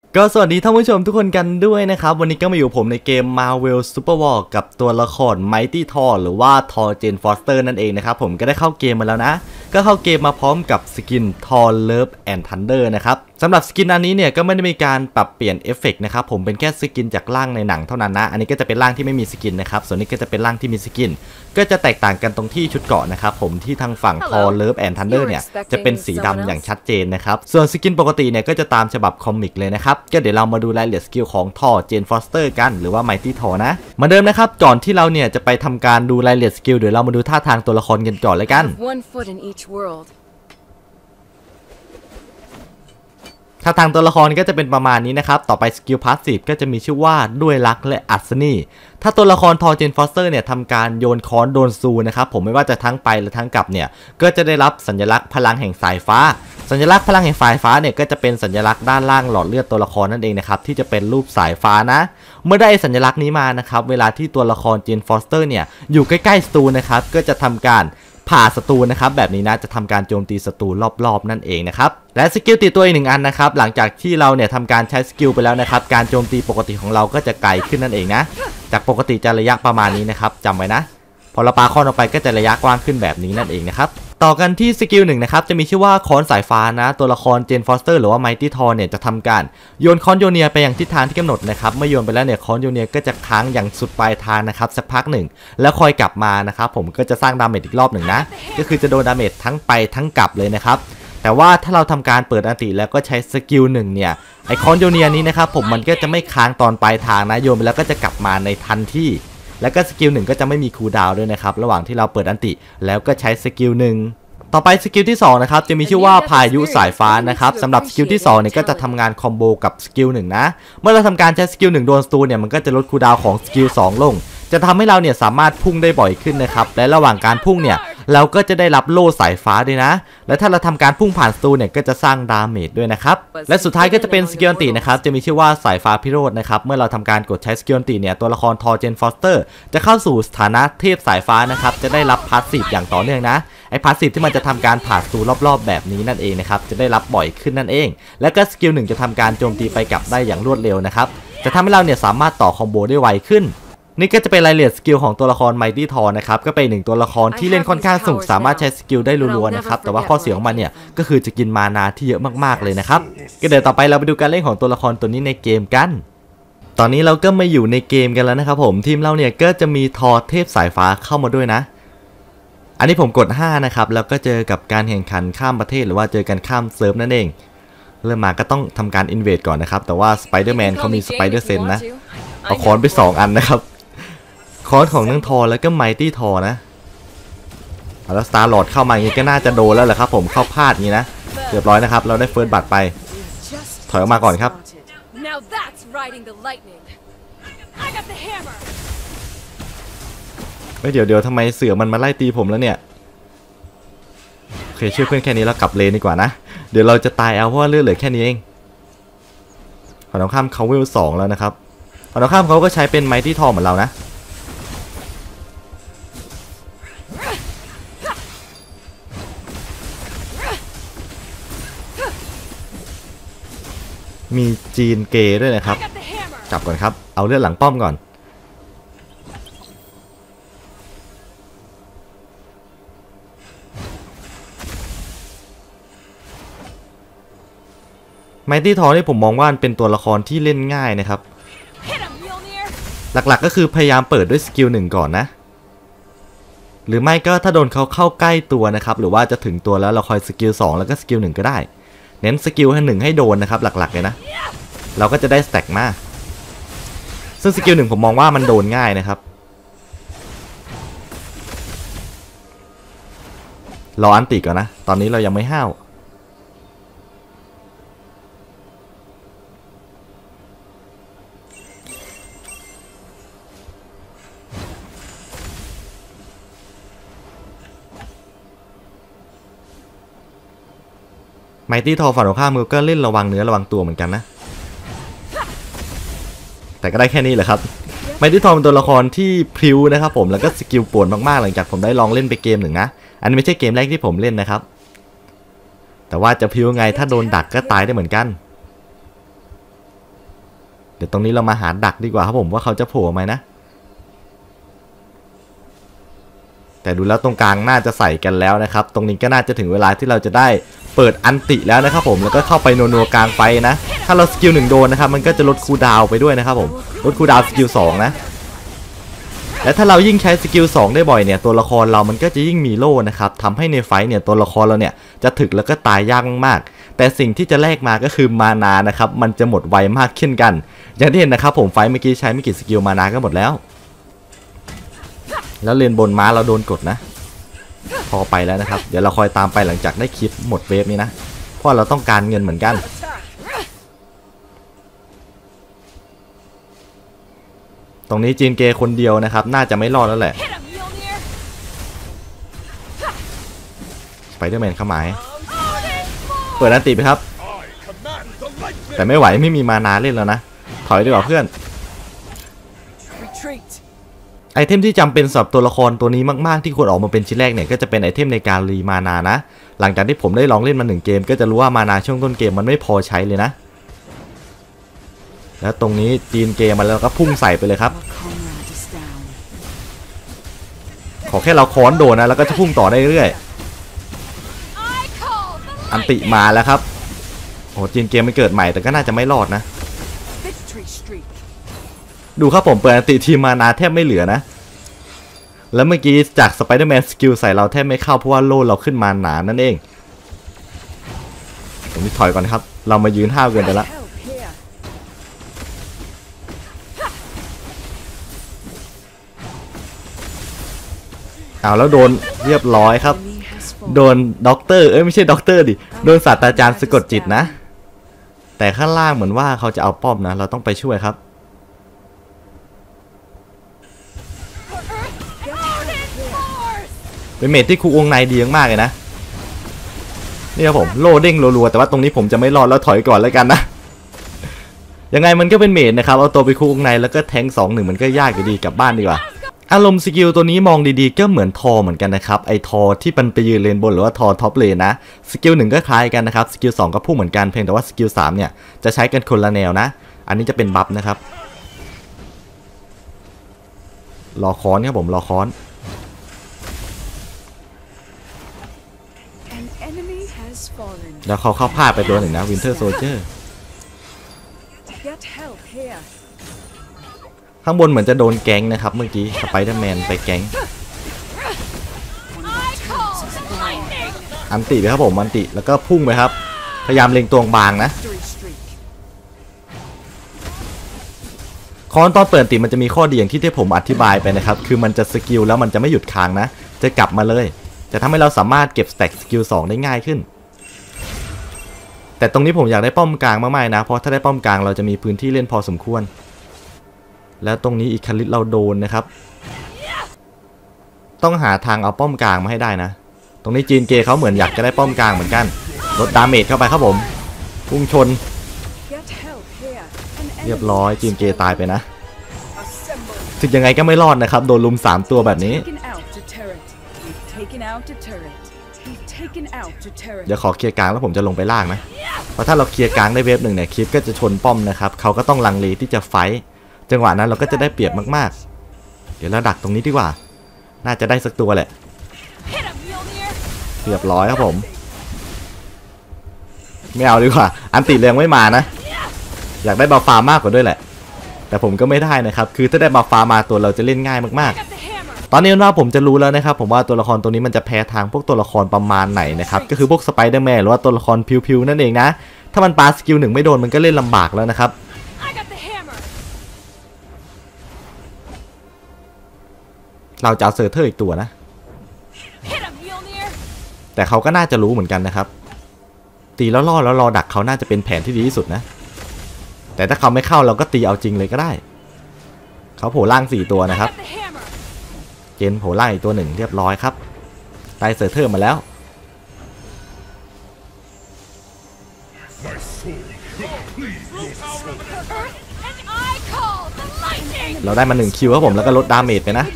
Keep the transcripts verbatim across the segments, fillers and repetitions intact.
ก็สวัสดีท่านผู้ชมทุกคนกันด้วยนะครับวันนี้ก็มาอยู่ผมในเกม Marvel Super War กับตัวละคร Mighty Thor หรือว่า Thor Jane Foster นั่นเองนะครับผมก็ได้เข้าเกมมาแล้วนะก็เข้าเกมมาพร้อมกับสกิน Thor Love and Thunder นะครับสำหรับสกินอันนี้เนี่ยก็ไม่ได้มีการปรับเปลี่ยนเอฟเฟกต์นะครับผมเป็นแค่สกินจากร่างในหนังเท่านั้นนะอันนี้ก็จะเป็นร่างที่ไม่มีสกินนะครับส่วนนี้ก็จะเป็นร่างที่มีสกินก็จะแตกต่างกันตรงที่ชุดเกราะนะครับผมที่ทางฝั่ง Thor Love and Thunder เนี่ยจะเป็นสีดำอย่างชัดเจนนะครับส่วนสกินปกติเนี่ยก็จะตามฉบับคอมิกเลยนะครับก็เดี๋ยวเรามาดูรายละเอียดสกิลของ Thor Jane Foster กันหรือว่า Mighty Thor นะมาเดิมนะครับก่อนที่เราเนี่ยจะไปทำการดูรายละเอียดสกิลเดี๋ยวเรามาดูท่าทางตัวละครกันก่อนเลยกันท่าทางตัวละครก็จะเป็นประมาณนี้นะครับต่อไปสกิลพาสซีฟก็จะมีชื่อว่าด้วยรักและอัศนีถ้าตัวละครทอร์เจนฟอสเตอร์เนี่ยทำการโยนค้อนโดนซูนะครับผมไม่ว่าจะทั้งไปหรือทั้งกลับเนี่ยก็จะได้รับสัญลักษณ์พลังแห่งสายฟ้าสัญลักษณ์พลังแห่งสายฟ้าเนี่ยก็จะเป็นสัญลักษณ์ด้านล่างหลอดเลือดตัวละครนั่นเองนะครับที่จะเป็นรูปสายฟ้านะเมื่อได้สัญลักษณ์นี้มานะครับเวลาที่ตัวละครเจนฟอสเตอร์เนี่ยอยู่ใกล้ๆศัตรูนะครับก็จะทำการผ่าศัตรูนะครับแบบนี้นะจะทำการโจมตีศัตรูรอบๆนั่นเองนะครับและสกิลติดตัวอีกหนึ่งอันนะครับหลังจากที่เราเนี่ยทำการใช้สกิลไปแล้วนะครับการโจมตีปกติของเราก็จะไกลขึ้นนั่นเองนะจากปกติจะระยะประมาณนี้นะครับจำไว้นะพอเราปาค้อนออกไปก็จะระยะกว้างขึ้นแบบนี้นั่นเองนะครับต่อกันที่สกิลหนึ่งนะครับจะมีชื่อว่าค้อนสายฟ้านะตัวละครเจนฟอสเตอร์หรือว่า Mighty Thor เนี่ยจะทำการโยนค้อนโยเนียไปอย่างทิศทางที่กำหนดนะครับเมื่อโยนไปแล้วเนี่ยค้อนโยเนียก็จะค้างอย่างสุดปลายทางนะครับสักพักหนึ่งแล้วคอยกลับมานะครับผมก็จะสร้างดาเมจอีกรอบหนึ่งนะก็คือจะโดนดาเมจทั้งไปทั้งกลับเลยนะครับแต่ว่าถ้าเราทำการเปิดอันติแล้วก็ใช้สกิลหนึ่งเนี่ยไอคอนโยเนียนี้นะครับผมมันก็จะไม่ค้างตอนปลายทางนะโยนไปแล้วก็จะกลับมาในทันทีแล้วก็สกิลหนึ่งก็จะไม่มีคูลดาวน์ด้วยนะครับระหว่างที่เราเปิดอันติแล้วก็ใช้สกิลหนึ่งต่อไปสกิลที่สองนะครับจะมีชื่อว่าพายุสายฟ้านะครับสำหรับสกิลที่สองเนี่ยก็จะทำงานคอมโบกับสกิลหนึ่งนะเมื่อเราทำการใช้สกิลหนึ่งโดนสตูเนี่ยมันก็จะลดคูลดาวน์ของสกิลสองลงจะทำให้เราเนี่ยสามารถพุ่งได้บ่อยขึ้นนะครับและระหว่างการพุ่งเนี่ยเราก็จะได้รับโล่สายฟ้าด้วยนะและถ้าเราทำการพุ่งผ่านสตูเนี่ยก็จะสร้างดาเมจด้วยนะครับและสุดท้ายก็จะเป็นสกิลอันตินะครับจะมีชื่อว่าสายฟ้าพิโรธนะครับเมื่อเราทำการกดใช้สกิลอันติเนี่ยตัวละครทอร์เจนฟอสเตอร์จะเข้าสู่สถานะเทพสายฟ้านะครับจะได้รับพาสซีฟอย่างต่อเนื่องนะไอ้พาสซีฟที่มันจะทำการผ่านสตูรอบๆแบบนี้นั่นเองนะครับจะได้รับบ่อยขึ้นนั่นเองและก็สกิลหนึ่งจะทำการโจมตีไปกลับได้อย่างรวดเร็วนะครับจะทำให้เราเนี่ยสามารถต่อคอมโบได้ไวขึ้นนี่ก็จะเป็นรายละเอียดสกิลของตัวละคร Mighty Thor นะครับก็เป็นหนึ่งตัวละครที่เล่นค่อนข้างสนุกสามารถใช้สกิลได้รัวๆนะครับแต่ว่าข้อเสียของมันเนี่ยก็คือจะกินมานาที่เยอะมากๆเลยนะครับก็เดี๋ยวต่อไปเราไปดูการเล่นของตัวละครตัวนี้ในเกมกันตอนนี้เราก็มาอยู่ในเกมกันแล้วนะครับผมทีมเราเนี่ยก็จะมีทอเทพสายฟ้าเข้ามาด้วยนะอันนี้ผมกดห้านะครับแล้วก็เจอกับการแข่งขันข้ามประเทศหรือว่าเจอกันข้ามเซิร์ฟนั่นเองเริ่มมาก็ต้องทำการอินเวดก่อนนะครับแต่ว่าสไปเดอร์แมนเขามีสไปเดอร์เซนนะเอาค้อนไปสองอันนะครับคอร์สของทั้งทอแล้วก็ไมตี้ทอนะแล้วสตาร์ลอร์ดเข้ามาอย่างนี้ก็น่าจะโดนแล้วแหละครับผมเข้าพลาดอย่างนี้นะเรียบร้อยนะครับเราได้เฟิร์สบัตรไปถอยออกมาก่อนครับไม่เดี๋ยวเดี๋ยวทำไมเสือมันมาไล่ตีผมแล้วเนี่ยโอเคช่วยเพื่อนแค่นี้แล้วกลับเลนดีกว่านะเดี๋ยวเราจะตายเอาเพราะว่าเลือดเหลือแค่นี้เองฝั่งตรงข้ามเขาเวลสองแล้วนะครับฝั่งตรงข้ามเขาก็ใช้เป็นไมตี้ทอเหมือนเรานะมีจีนเกย์ด้วยนะครับจับก่อนครับเอาเลือดหลังป้อมก่อนไมตี้ทอนี่ผมมองว่าเป็นตัวละครที่เล่นง่ายนะครับหลักๆก็คือพยายามเปิดด้วยสกิลหนึ่งก่อนนะหรือไม่ก็ถ้าโดนเขาเข้าใกล้ตัวนะครับหรือว่าจะถึงตัวแล้วเราคอยสกิลสองแล้วก็สกิลหนึ่งก็ได้เน้นสกิลให้หนึ่งให้โดนนะครับหลักๆเลยนะเราก็จะได้สแต็กมาซึ่งสกิลหนึ่งผมมองว่ามันโดนง่ายนะครับรออันติก่อนนะตอนนี้เรายังไม่ห้าวไมตี้ทอฝั่งตรงข้ามมือก็เล่นระวังเนื้อระวังตัวเหมือนกันนะแต่ก็ได้แค่นี้แหละครับไมตี้ทอเป็นตัวละครที่พริ้วนะครับผมแล้วก็สกิลป่วนมากๆหลังจากผมได้ลองเล่นไปเกมหนึ่งนะอันนี้ไม่ใช่เกมแรกที่ผมเล่นนะครับแต่ว่าจะพริ้วไงถ้าโดนดักก็ตายได้เหมือนกันเดี๋ยวตรงนี้เรามาหาดักดีกว่าครับผมว่าเขาจะโผล่ไหมนะแต่ดูแล้วตรงกลางน่าจะใส่กันแล้วนะครับตรงนี้ก็น่าจะถึงเวลาที่เราจะได้เปิดอันติแล้วนะครับผมแล้วก็เข้าไปนัวๆกลางไฟนะถ้าเราสกิลหนึ่งโดนนะครับมันก็จะลดคูลดาวน์ไปด้วยนะครับผมลดคูลดาวน์สกิลสองนะและถ้าเรายิ่งใช้สกิลสองได้บ่อยเนี่ยตัวละครเรามันก็จะยิ่งมีโล่นะครับทำให้ในไฟเนี่ยตัวละครเราเนี่ยจะถึกแล้วก็ตายยากมากๆแต่สิ่งที่จะแลกมาก็คือมานานะครับมันจะหมดไวมากขึ้นกันอย่างที่เห็นนะครับผมไฟเมื่อกี้ใช้ไม่กี่สกิลมานาก็หมดแล้วแล้วเลนบนม้าเราโดนกดนะพอไปแล้วนะครับเดี๋ยวเราคอยตามไปหลังจากได้คลิปหมดเวฟนี้นะเพราะเราต้องการเงินเหมือนกันตรงนี้จีนเกคนเดียวนะครับน่าจะไม่รอดแล้วแหละสไปเดอร์แมนเข้าหมายเปิดอันติไปครับแต่ไม่ไหวไม่มีมานาเล่นแล้วนะถอยดีกว่าเพื่อนไอเทมที่จำเป็นสำหรับตัวละครตัวนี้มากๆที่ควรออกมาเป็นชิ้นแรกเนี่ยก็จะเป็นไอเทมในการรีมานานะหลังจากที่ผมได้ลองเล่นมาหนึ่งเกมก็จะรู้ว่ามานาช่วงต้นเกมมันไม่พอใช้เลยนะแล้วตรงนี้จีนเกมมาแล้วก็พุ่งใส่ไปเลยครับขอแค่เราค้อนโดนนะแล้วก็จะพุ่งต่อได้เรื่อยอันติมาแล้วครับโอ้จีนเกมมันเกิดใหม่แต่ก็น่าจะไม่รอดนะดูครับผมเปิดอันติทีมมานาแทบไม่เหลือนะแล้วเมื่อกี้จากสไปเดอร์แมนสกิลใส่เราแทบไม่เข้าเพราะว่าโล่เราขึ้นมาหนานั่นเองผมนี่ถอยก่อนครับเรามายืนห้าวเกินไปแล้วเอาแล้วโดนเรียบร้อยครับโดนด็อกเตอร์เอ้ยไม่ใช่ด็อกเตอร์ดิโดนศาสตราจารย์สะกดจิตนะแต่ข้างล่างเหมือนว่าเขาจะเอาป้อมนะเราต้องไปช่วยครับเป็นเมทที่คูวงในดีมากเลยนะนี่ครับผมโลเด้งรัวๆแต่ว่าตรงนี้ผมจะไม่รอดแล้วถอยก่อนแล้วกันนะยังไงมันก็เป็นเมทนะครับเอาตัวไปคูวงในแล้วก็แทงสองหนึ่งมันก็ยากอยู่ดีกลับบ้านดีกว่าอารมณ์สกิลตัวนี้มองดีๆก็เหมือนทอเหมือนกันนะครับไอทอที่มันไปยืนเลนบนหรือว่าทอท็อปเลนนะสกิลหนึ่งก็คล้ายกันนะครับสกิลสองก็พุ่งเหมือนกันเพียงแต่ว่าสกิลสามเนี่ยจะใช้กันคนละแนวนะอันนี้จะเป็นบัฟนะครับรอค้อนครับผมรอค้อนแล้วเขาเข้าพลาดไปตัวหนึ่งนะวินเทอร์โซลเจอร์ข้างบนเหมือนจะโดนแก๊งนะครับเมื่อกี้สไปเดอร์แมนไปแก๊งอันติไปครับผมอันติแล้วก็พุ่งไปครับพยายามเล็งตัวบางนะคอนตอนเปิดติมันจะมีข้อดีอย่างที่ที่ผมอธิบายไปนะครับคือมันจะสกิลแล้วมันจะไม่หยุดค้างนะจะกลับมาเลยจะทำให้เราสามารถเก็บสแต็กสกิลสองได้ง่ายขึ้นแต่ตรงนี้ผมอยากได้ป้อมกลางมากๆนะเพราะถ้าได้ป้อมกลางเราจะมีพื้นที่เล่นพอสมควรแล้วตรงนี้อีกคลิตเราโดนนะครับต้องหาทางเอาป้อมกลางมาให้ได้นะตรงนี้จีนเกเขาเหมือนอยากจะได้ป้อมกลางเหมือนกันลดดาเมจเข้าไปครับผมพุ่งชนเรียบร้อยจีนเกตายไปนะถึงยังไงก็ไม่รอดนะครับโดนลุมสามตัวแบบนี้เดี๋ยวขอเคลียร์กลางแล้วผมจะลงไปล่างนะเพราะถ้าเราเคลียร์กลางได้เวฟหนึ่งเนี่ยคลิปก็จะชนป้อมนะครับเขาก็ต้องลังเลที่จะไฟท์จังหวะนั้นเราก็จะได้เปรียบมากๆเดี๋ยวเราดักตรงนี้ดีกว่าน่าจะได้สักตัวแหละเรียบร้อยครับผมไม่เอาดีกว่าอันติแรงไม่มานะอยากได้บัฟฟ้ามากกว่าด้วยแหละแต่ผมก็ไม่ได้นะครับคือถ้าได้บัฟฟ้ามาตัวเราจะเล่นง่ายมากๆตอนนี้ว่าผมจะรู้แล้วนะครับผมว่าตัวละครตัวนี้มันจะแพ้ทางพวกตัวละครประมาณไหนนะครับก็คือพวกสไปเดอร์แมนหรือว่าตัวละครพิวๆนั่นเองนะถ้ามันปาสกิลหนึ่งไม่โดนมันก็เล่นลำบากแล้วนะครับเราจะเอาเซอร์เทอร์อีกตัวนะแต่เขาก็น่าจะรู้เหมือนกันนะครับตีแล้วล่อแล้วรอดักเขาน่าจะเป็นแผนที่ดีที่สุดนะแต่ถ้าเขาไม่เข้าเราก็ตีเอาจริงเลยก็ได้เขาโผล่ล่างสี่ตัวนะครับเจนโผล่ล่างอีกตัวหนึ่งเรียบร้อยครับได้เซอร์เทอร์มาแล้วเราได้มาหนึ่งคิวครับผมแล้วก็ลดดาเมจไปนะ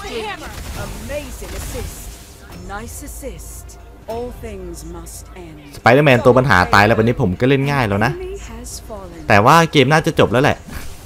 สไปเดอร์แมนตัวปัญหาตายแล้ววันนี้ผมก็เล่นง่ายแล้วนะแต่ว่าเกมน่าจะจบแล้วแหละ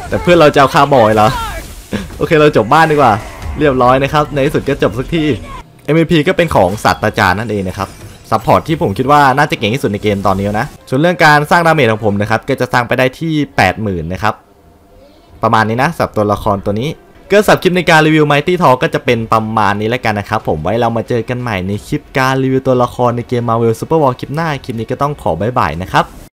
แต่เพื่อนเราจะเอาคาร์บอยเหรอโอเคเราจบบ้านดีกว่าเรียบร้อยนะครับในที่สุดก็จบสักที เอ็ม วี พี ก็เป็นของศาสตราจารย์นั่นเองนะครับซัพพอร์ตที่ผมคิดว่าน่าจะเก่งที่สุดในเกมตอนนี้นะส่วนเรื่องการสร้างดาเมจของผมนะครับก็จะสร้างไปได้ที่ แปดหมื่น นะครับประมาณนี้นะสำหรับตัวละครตัวนี้ก็สำหรับคลิปในการรีวิว Mighty Thor ก็จะเป็นประมาณนี้แล้วกันนะครับผมไว้เรามาเจอกันใหม่ในคลิปการรีวิวตัวละครในเกม Marvel Super War คลิปหน้าคลิปนี้ก็ต้องขอบ๊ายบายนะครับ